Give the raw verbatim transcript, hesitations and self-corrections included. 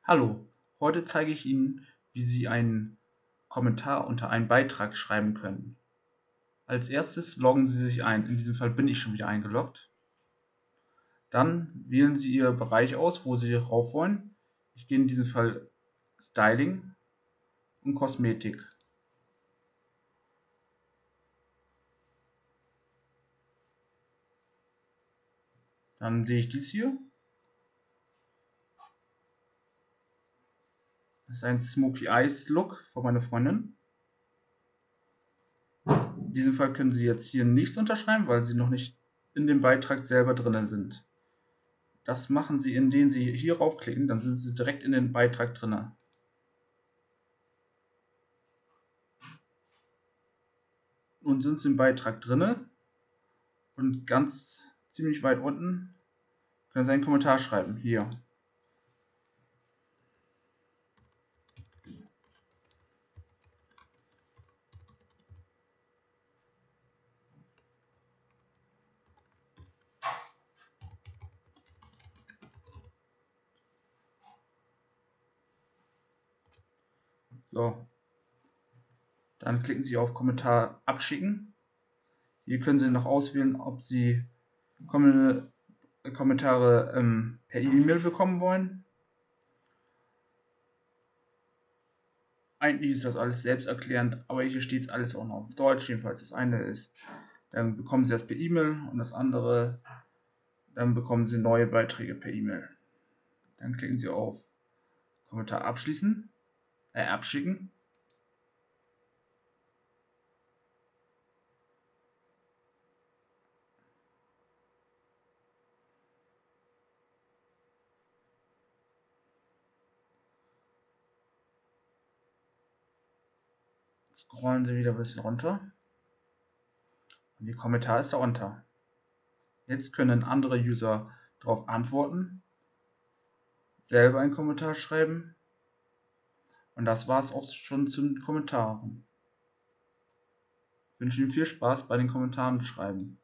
Hallo, heute zeige ich Ihnen, wie Sie einen Kommentar unter einen Beitrag schreiben können. Als erstes loggen Sie sich ein, in diesem Fall bin ich schon wieder eingeloggt. Dann wählen Sie Ihren Bereich aus, wo Sie rauf wollen. Ich gehe in diesem Fall Styling und Kosmetik. Dann sehe ich dies hier. Das ist ein Smoky Eyes Look von meiner Freundin. In diesem Fall können Sie jetzt hier nichts unterschreiben, weil Sie noch nicht in dem Beitrag selber drin sind. Das machen Sie, indem Sie hier raufklicken, dann sind Sie direkt in den Beitrag drin. Und sind Sie im Beitrag drin und ganz ziemlich weit unten können Sie einen Kommentar schreiben. Hier. So. Dann klicken Sie auf Kommentar abschicken. Hier können Sie noch auswählen, ob Sie kommende Kommentare ähm, per E-Mail bekommen wollen. Eigentlich ist das alles selbsterklärend, aber hier steht alles auch noch auf Deutsch, jedenfalls das eine ist. Dann bekommen Sie das per E-Mail und das andere, dann bekommen Sie neue Beiträge per E-Mail. Dann klicken Sie auf Kommentar abschließen, äh, abschicken. Scrollen Sie wieder ein bisschen runter. Und der Kommentar ist da unter. Jetzt können andere User darauf antworten, selber einen Kommentar schreiben. Und das war es auch schon zu den Kommentaren. Ich wünsche Ihnen viel Spaß bei den Kommentaren schreiben.